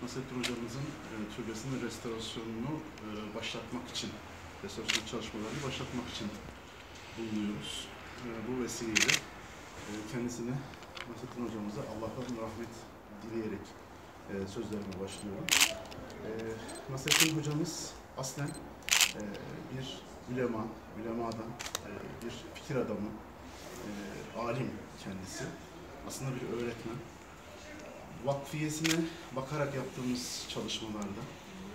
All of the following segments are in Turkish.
Nasrettin Hocamızın türbesinin restorasyonunu başlatmak için, restorasyon çalışmalarını başlatmak için bulunuyoruz. Bu vesileyle kendisine, Nasrettin Hocamıza Allah'tan rahmet dileyerek sözlerime başlıyorum. Nasrettin Hocamız aslen bir ulemadan bir fikir adamı, alim kendisi. Aslında bir öğretmen. Vakfiyesine bakarak yaptığımız çalışmalarda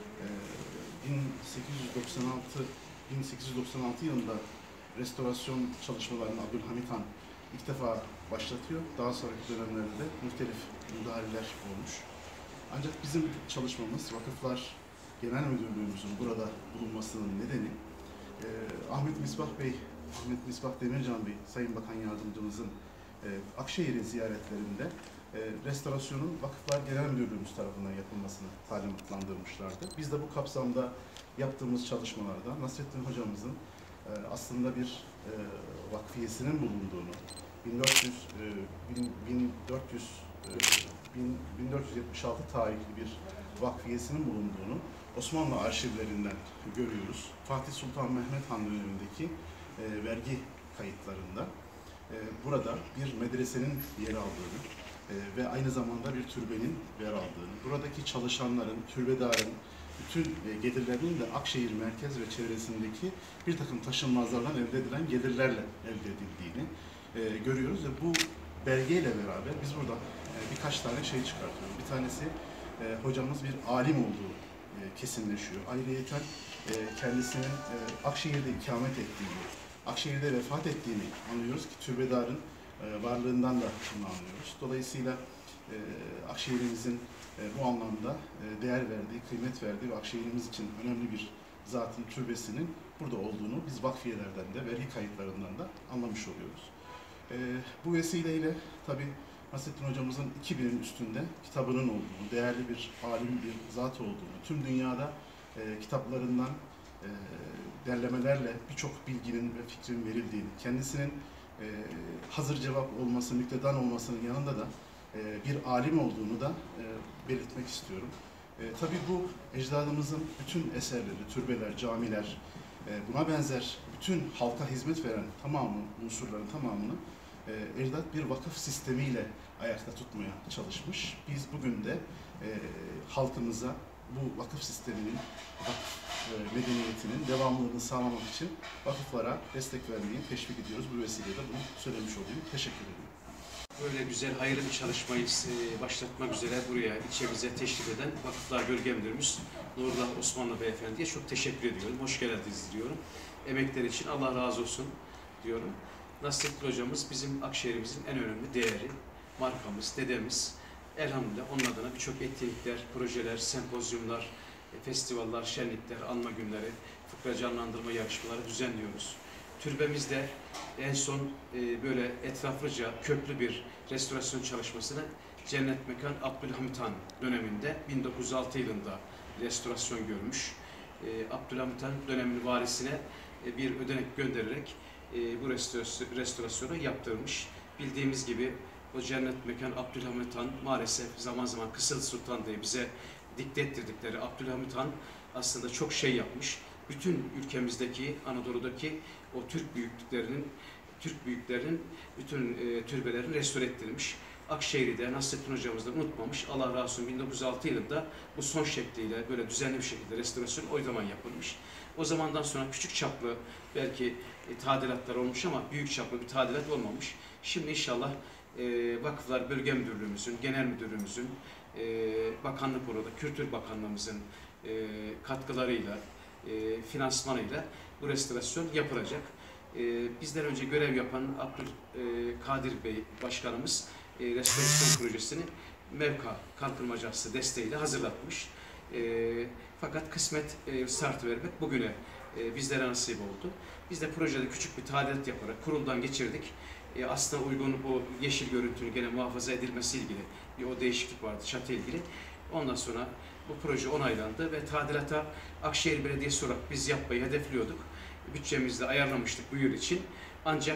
1896 yılında restorasyon çalışmalarını Abdülhamit Han ilk defa başlatıyor. Daha sonraki dönemlerde muhtelif müdahaleler olmuş. Ancak bizim çalışmamız, Vakıflar Genel Müdürlüğümüzün burada bulunmasının nedeni Ahmet Misbah Demircan Bey, Sayın Bakan Yardımcımızın Akşehir'e ziyaretlerinde restorasyonun Vakıflar Genel Müdürlüğümüz tarafından yapılmasını talimatlandırmışlardı. Biz de bu kapsamda yaptığımız çalışmalarda Nasrettin Hocamızın aslında bir vakfiyesinin bulunduğunu, 1476 tarihli bir vakfiyesinin bulunduğunu Osmanlı arşivlerinden görüyoruz. Fatih Sultan Mehmet Han dönemindeki vergi kayıtlarında burada bir medresenin yer aldığını ve aynı zamanda bir türbenin yer aldığını, buradaki çalışanların, türbedarın bütün gelirlerinin de Akşehir merkez ve çevresindeki bir takım taşınmazlardan elde edilen gelirlerle elde edildiğini görüyoruz ve bu belgeyle beraber biz burada birkaç tane şey çıkartıyoruz. Bir tanesi hocamız bir alim olduğu kesinleşiyor. Ayrıyeten kendisinin Akşehir'de ikamet ettiğini, Akşehir'de vefat ettiğini anlıyoruz ki türbedarın varlığından da bunu anlıyoruz. Dolayısıyla Akşehir'imizin bu anlamda değer verdiği, kıymet verdiği ve Akşehir'imiz için önemli bir zatın türbesinin burada olduğunu biz vakfiyelerden de, vergi kayıtlarından da anlamış oluyoruz. Bu vesileyle tabii Nasrettin Hocamızın 2000'in üstünde kitabının olduğunu, değerli bir alim, bir zat olduğunu, tüm dünyada kitaplarından derlemelerle birçok bilginin ve fikrin verildiğini, kendisinin hazır cevap olması, müktedan olmasının yanında da bir alim olduğunu da belirtmek istiyorum. Tabii bu ecdadımızın bütün eserleri, türbeler, camiler, buna benzer bütün halka hizmet veren unsurların tamamını ecdat bir vakıf sistemiyle ayakta tutmaya çalışmış. Biz bugün de halkımıza bu vakıf sisteminin, vakıf medeniyetinin devamlılığını sağlamak için vakıflara destek vermeyi teşvik ediyoruz. Bu vesileyle bunu söylemiş olayım. Teşekkür ederim. Böyle güzel, hayırlı bir çalışmayı başlatmak üzere buraya ilçemize teşrif eden Vakıflar Bölge Müdürümüz Nurullah Osmanlı Beyefendi'ye çok teşekkür ediyorum. Hoş geldiniz diyorum. Emekleri için Allah razı olsun diyorum. Nasrettin Hocamız bizim Akşehir'imizin en önemli değeri, markamız, dedemiz. Elhamdülillah onun adına birçok etkinlikler, projeler, sempozyumlar, festivaller, şenlikler, anma günleri, fıkra canlandırma yarışmaları düzenliyoruz. Türbemizde en son böyle etraflıca köklü bir restorasyon çalışmasını Cennet Mekan Abdülhamit Han döneminde 1906 yılında restorasyon görmüş. Abdülhamit Han dönemin varisine bir ödenek göndererek bu restorasyonu yaptırmış. Bildiğimiz gibi o Cennet Mekan Abdülhamit Han maalesef zaman zaman Kısıl Sultan diye bize dikte ettirdikleri Abdülhamit Han aslında çok şey yapmış. Bütün ülkemizdeki, Anadolu'daki o Türk büyüklerinin bütün türbelerini restore ettirmiş. Akşehir'i de Nasrettin Hocamız da unutmamış. Allah razı olsun 1906 yılında bu son şekliyle böyle düzenli bir şekilde restorasyon o zaman yapılmış. O zamandan sonra küçük çaplı belki tadilatlar olmuş ama büyük çaplı bir tadilat olmamış. Şimdi inşallah Vakıflar Bölge Müdürlüğümüzün, Genel Müdürlüğümüzün, bakanlık orada, Kültür Bakanlığımızın katkılarıyla, finansmanıyla bu restorasyon yapılacak. Bizden önce görev yapan Abdülkadir Bey Başkanımız restorasyon projesini Mevka Kalkınmacası desteğiyle hazırlatmış. Fakat kısmet startı vermek bugüne bizlere nasip oldu. Biz de projede küçük bir tadilat yaparak kuruldan geçirdik. Aslında uygun o yeşil görüntünün gene muhafaza edilmesi ilgili bir o değişiklik vardı çatı ilgili. Ondan sonra bu proje onaylandı ve tadilata Akşehir Belediyesi olarak biz yapmayı hedefliyorduk. Bütçemizde ayarlamıştık bu yıl için. Ancak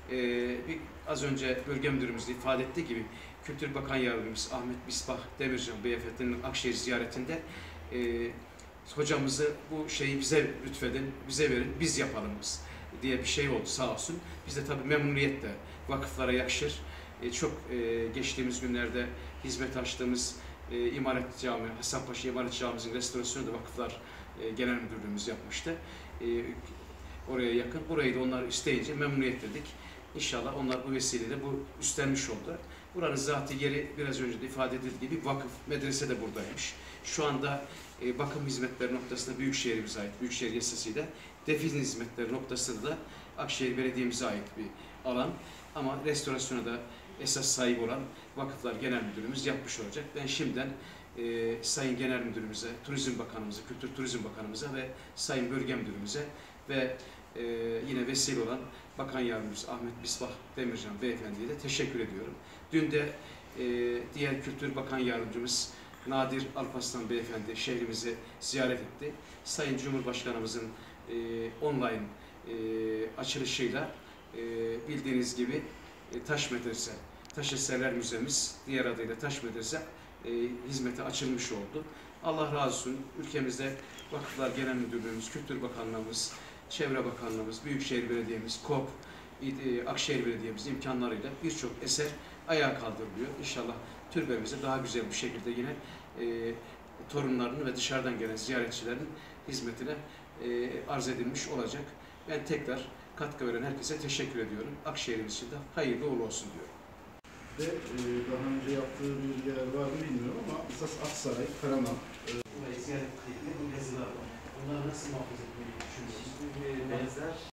Az önce bölge müdürümüz de ifade ettiği gibi Kültür Bakan Yardımcımız Ahmet Misbah Demircan Beyefendi'nin Akşehir ziyaretinde hocamızı bu şeyi bize lütfedin, bize verin, biz yapalım diye bir şey oldu sağ olsun. Biz de tabii memnuniyetle vakıflara yakışır. Geçtiğimiz günlerde hizmet açtığımız İmaret Camii, Hasanpaşa İmaret Camii'nin restorasyonu da Vakıflar Genel Müdürlüğümüz yapmıştı. Oraya yakın. Burayı da onlar isteyince memnuniyet dedik. İnşallah onlar bu vesileyle bu üstlenmiş oldu. Buranın zaten yeri biraz önce de ifade edildiği gibi vakıf, medrese de buradaymış. Şu anda bakım hizmetleri noktasında Büyükşehir'imize ait, Büyükşehir Yasası'yla defin hizmetleri noktasında da Akşehir Belediye'mize ait bir alan. Ama restorasyona da esas sahip olan Vakıflar Genel Müdürümüz yapmış olacak. Ben şimdiden Sayın Genel Müdürümüze, Turizm Bakanımıza, Kültür Turizm Bakanımıza ve Sayın Bölge Müdürümüze ve yine vesile olan Bakan Yardımcımız Ahmet Misbah Demircan Beyefendi'ye de teşekkür ediyorum. Dün de diğer Kültür Bakan Yardımcımız Nadir Alparslan Beyefendi şehrimizi ziyaret etti. Sayın Cumhurbaşkanımızın online açılışıyla bildiğiniz gibi Taş Medrese, Taş Eserler Müzemiz, diğer adıyla Taş Medrese hizmete açılmış oldu. Allah razı olsun. Ülkemizde Vakıflar Genel Müdürlüğümüz, Kültür Bakanlığımız, Çevre Bakanlığımız, Büyükşehir Belediye'miz, KOP, Akşehir Belediye'miz imkanlarıyla birçok eser ayağa kaldırılıyor. İnşallah türbemize daha güzel bir şekilde yine torunlarının ve dışarıdan gelen ziyaretçilerin hizmetine arz edilmiş olacak. Ben tekrar katkı veren herkese teşekkür ediyorum. Akşehir'imiz için de hayırlı uğurlu olsun diyorum. Ve daha önce yaptığı bir yer var mı bilmiyorum ama esas Aksaray, Karaman. Burayı ziyaret ettiğinde bu yazılar var. Bunları nasıl muhafaza etmeyi düşünüyorsunuz? Benzer